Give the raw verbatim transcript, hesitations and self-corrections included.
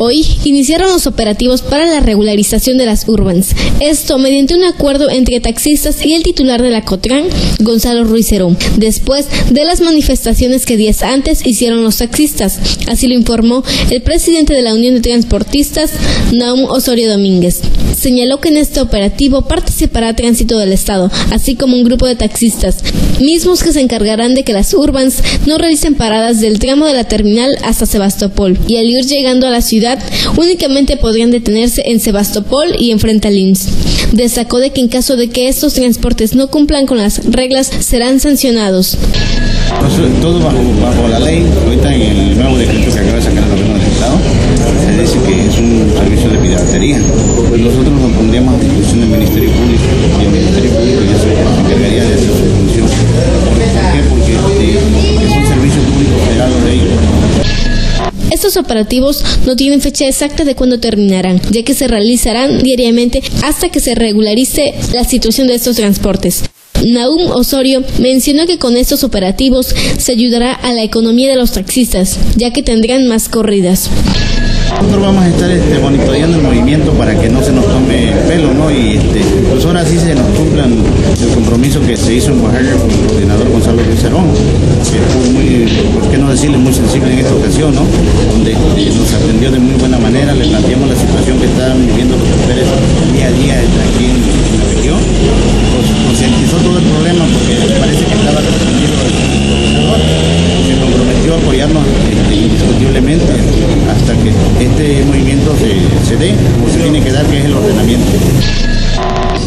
Hoy iniciaron los operativos para la regularización de las Urbans. Esto mediante un acuerdo entre taxistas y el titular de la Cotran, Gonzalo Ruiz Herón, después de las manifestaciones que días antes hicieron los taxistas. Así lo informó el presidente de la Unión de Transportistas, Nahum Osorio Domínguez. Señaló que en este operativo participará Tránsito del Estado, así como un grupo de taxistas, mismos que se encargarán de que las Urbans no realicen paradas del tramo de la terminal hasta Sebastopol, y al ir llegando a la ciudad únicamente podrían detenerse en Sebastopol y en frente al I M S S. Destacó de que en caso de que estos transportes no cumplan con las reglas serán sancionados. Todo bajo, bajo la ley. Ahorita en el nuevo decreto que acaba de sacar el gobierno del Estado se dice que es un servicio de piratería. Pues nosotros nos pondríamos a disposición del Ministerio Público, y el Ministerio Público ya se encargaría de hacer su función. ¿Por qué? Porque este, es un servicio público federal de ellos. Estos operativos no tienen fecha exacta de cuándo terminarán, ya que se realizarán diariamente hasta que se regularice la situación de estos transportes. Nahum Osorio mencionó que con estos operativos se ayudará a la economía de los taxistas, ya que tendrán más corridas. Nosotros vamos a estar este, monitoreando el movimiento para que no se nos tome el pelo, ¿no? Y este, pues ahora sí se nos cumplan el compromiso que se hizo en Oaxaca con el coordinador Gonzalo Ruiz Herón, que fue muy, por qué no decirle, muy sensible en esta ocasión, ¿no? Donde este, nos atendió de muy buena manera, le planteamos la situación que estaban viviendo los choferes día a día aquí en, en la región. Pues concientizó todo el problema porque parece que estaba respondiendo el coordinador. Se comprometió a apoyarnos este, indiscutiblemente hasta que este movimiento se, se dé como se tiene que dar, que es el ordenamiento.